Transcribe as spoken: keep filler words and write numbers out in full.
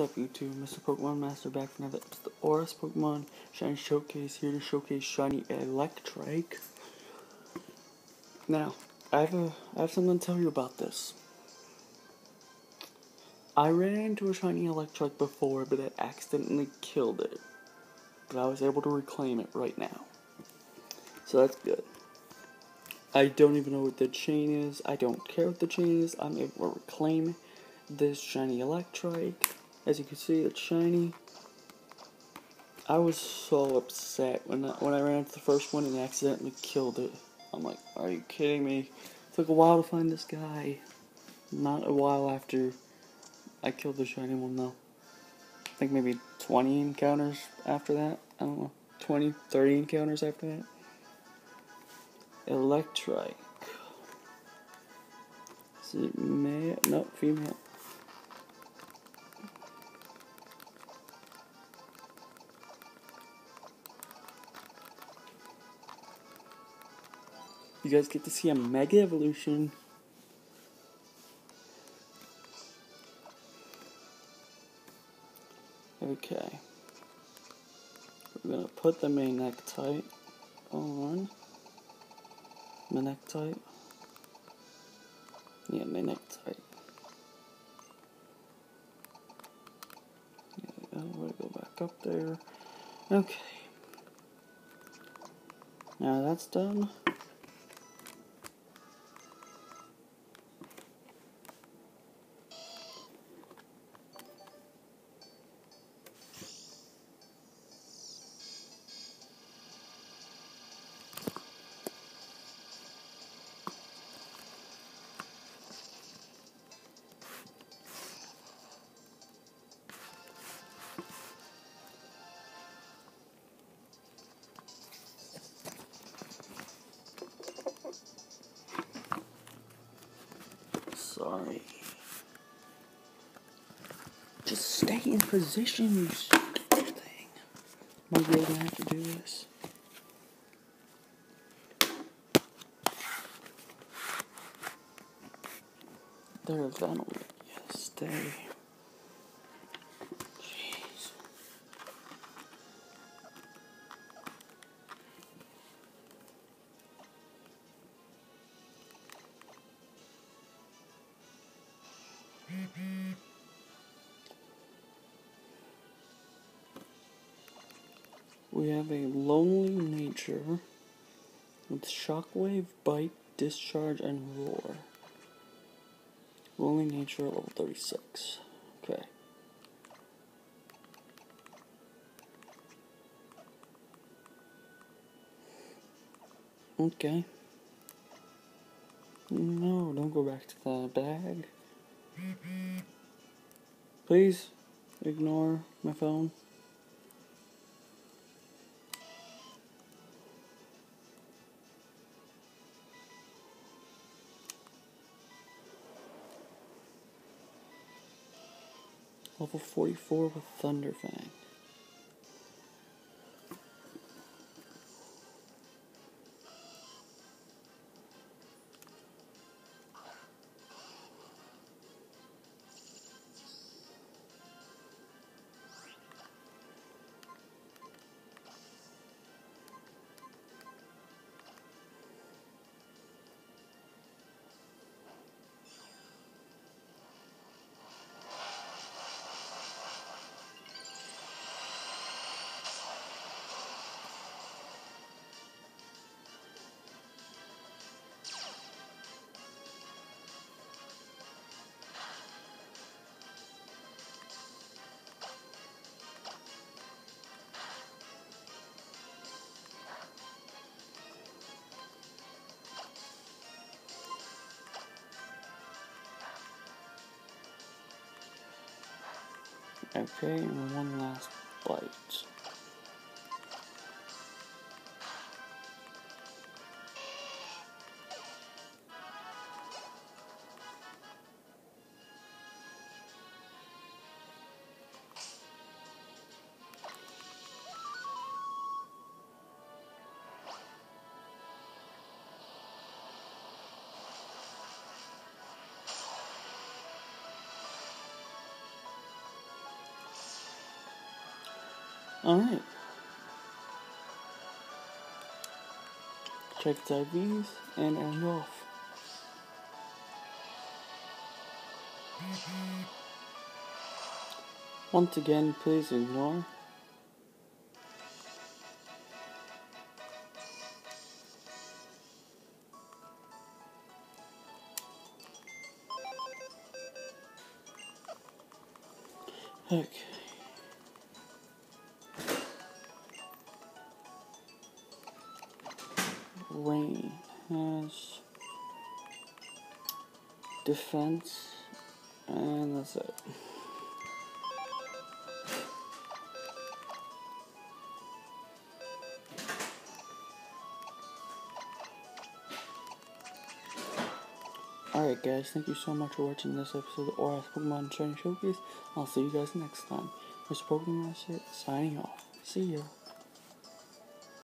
What's up YouTube, Mister Pokemon Master back for another episode of the Oris Pokemon Shiny Showcase, here to showcase Shiny Electrike. Now, I have, a, I have something to tell you about this. I ran into a Shiny Electrike before, but I accidentally killed it. But I was able to reclaim it right now. So that's good. I don't even know what the chain is. I don't care what the chain is. I'm able to reclaim this Shiny Electrike. As you can see, it's shiny. I was so upset when I, when I ran into the first one and accidentally killed it. I'm like, are you kidding me? It took a while to find this guy. Not a while after I killed the shiny one, though. I think maybe twenty encounters after that. I don't know. twenty, thirty encounters after that. Electrike. Is it male? No, female. You guys get to see a Mega Evolution. Okay. We're gonna put the Manectite on. Manectite. Yeah, Manectite. Yeah, I'm gonna go back up there. Okay. Now that's done. Sorry. Just stay in position, you stupid thing. Maybe I'm gonna have to do this. They're a Venom. Yes, stay. Jeez. We have a Lonely Nature with Shockwave, Bite, Discharge, and Roar. Lonely Nature level thirty-six. Okay. Okay. No, don't go back to the bag. Please ignore my phone. Level forty-four with Thunderfang. Okay, and one last bite. Alright. Check its I Vs and end off. Once again, please ignore. Okay. Rain has defense, and that's it. Alright guys, thank you so much for watching this episode of Aura's Pokemon Shiny Showcase. I'll see you guys next time. Mister Pokemon Master signing off. See ya.